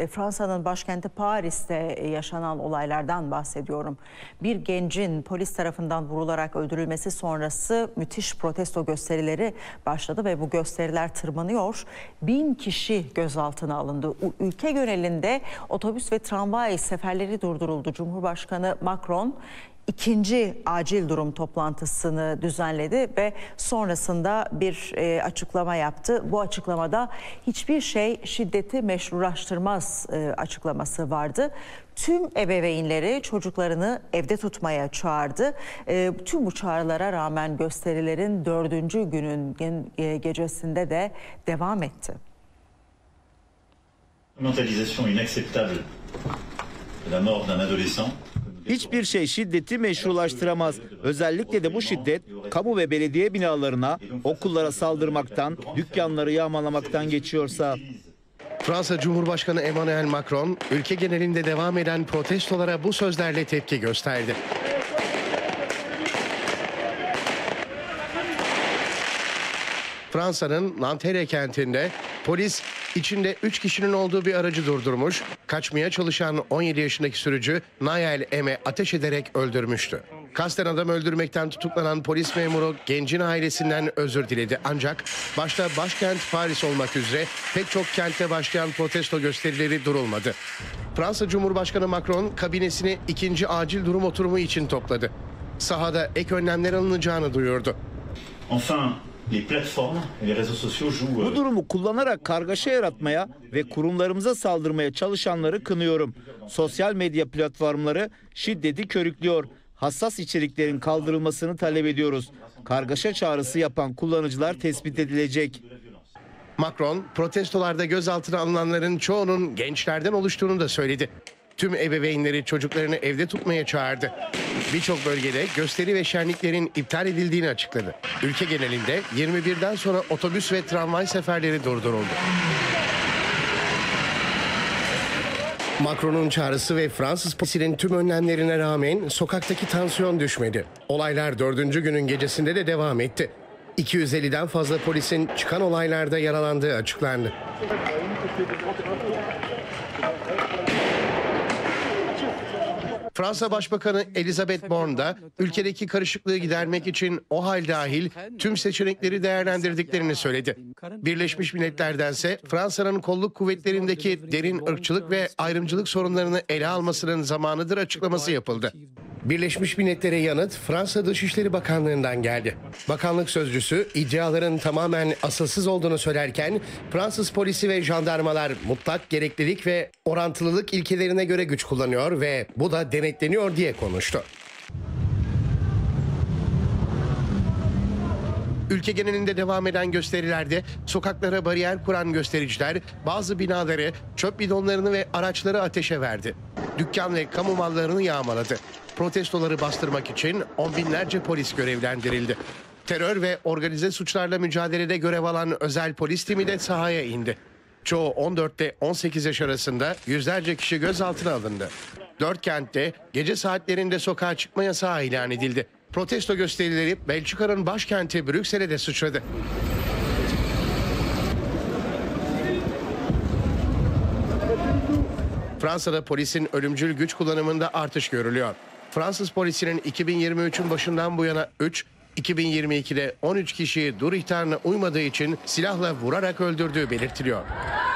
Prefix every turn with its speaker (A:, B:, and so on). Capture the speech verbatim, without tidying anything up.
A: Fransa'nın başkenti Paris'te yaşanan olaylardan bahsediyorum. Bir gencin polis tarafından vurularak öldürülmesi sonrası müthiş protesto gösterileri başladı ve bu gösteriler tırmanıyor. Bin kişi gözaltına alındı. Ülke genelinde otobüs ve tramvay seferleri durduruldu. Cumhurbaşkanı Macron İkinci acil durum toplantısını düzenledi ve sonrasında bir e, açıklama yaptı. Bu açıklamada hiçbir şey şiddeti meşrulaştırmaz e, açıklaması vardı. Tüm ebeveynleri çocuklarını evde tutmaya çağırdı. E, tüm bu çağrılara rağmen gösterilerin dördüncü günün e, gecesinde de devam etti.
B: Mentalisation inacceptable de la mort d'un adolescent.
C: Hiçbir şey şiddeti meşrulaştıramaz. Özellikle de bu şiddet kamu ve belediye binalarına, okullara saldırmaktan, dükkanları yağmalamaktan geçiyorsa.
D: Fransa Cumhurbaşkanı Emmanuel Macron, ülke genelinde devam eden protestolara bu sözlerle tepki gösterdi. Fransa'nın Nanterre kentinde polis içinde üç kişinin olduğu bir aracı durdurmuş, kaçmaya çalışan on yedi yaşındaki sürücü Nayel M'e ateş ederek öldürmüştü. Kasten adam öldürmekten tutuklanan polis memuru gencin ailesinden özür diledi. Ancak başta başkent Paris olmak üzere pek çok kentte başlayan protesto gösterileri durulmadı. Fransa Cumhurbaşkanı Macron kabinesini ikinci acil durum oturumu için topladı. Sahada ek önlemler alınacağını duyurdu.
B: Enfin, les plateformes et les réseaux sociaux jouent.
C: Bu durumu kullanarak kargaşa yaratmaya ve kurumlarımıza saldırmaya çalışanları kınıyorum. Sosyal medya platformları şiddeti körüklüyor. Hassas içeriklerin kaldırılmasını talep ediyoruz. Kargaşa çağrısı yapan kullanıcılar tespit edilecek.
D: Macron, protestolarda gözaltına alınanların çoğunun gençlerden oluştuğunu da söyledi. Tüm ebeveynleri çocuklarını evde tutmaya çağırdı. Birçok bölgede gösteri ve şenliklerin iptal edildiğini açıkladı. Ülke genelinde yirmi birden sonra otobüs ve tramvay seferleri durduruldu. Macron'un çağrısı ve Fransız polisinin tüm önlemlerine rağmen sokaktaki tansiyon düşmedi. Olaylar dördüncü günün gecesinde de devam etti. iki yüz elliden fazla polisin çıkan olaylarda yaralandığı açıklandı. Fransa Başbakanı Elisabeth Borne da ülkedeki karışıklığı gidermek için o hal dahil tüm seçenekleri değerlendirdiklerini söyledi. Birleşmiş Milletler'dense Fransa'nın kolluk kuvvetlerindeki derin ırkçılık ve ayrımcılık sorunlarını ele almasının zamanıdır açıklaması yapıldı. Birleşmiş Milletler'e yanıt Fransa Dışişleri Bakanlığı'ndan geldi. Bakanlık sözcüsü iddiaların tamamen asılsız olduğunu söylerken Fransız polisi ve jandarmalar mutlak gereklilik ve orantılılık ilkelerine göre güç kullanıyor ve bu da denetleniyor diye konuştu. Ülke genelinde devam eden gösterilerde sokaklara bariyer kuran göstericiler bazı binaları, çöp bidonlarını ve araçları ateşe verdi. Dükkan ve kamu mallarını yağmaladı. Protestoları bastırmak için on binlerce polis görevlendirildi. Terör ve organize suçlarla mücadelede görev alan özel polis timi de sahaya indi. Çoğu on dört ile on sekiz yaş arasında yüzlerce kişi gözaltına alındı. Dört kentte gece saatlerinde sokağa çıkma yasağı ilan edildi. Protesto gösterileri Belçika'nın başkenti Brüksel'e de sıçradı. Fransa'da polisin ölümcül güç kullanımında artış görülüyor. Fransız polisinin iki bin yirmi üçün başından bu yana üç, iki bin yirmi ikide on üç kişiyi dur ihtarına uymadığı için silahla vurarak öldürdüğü belirtiliyor.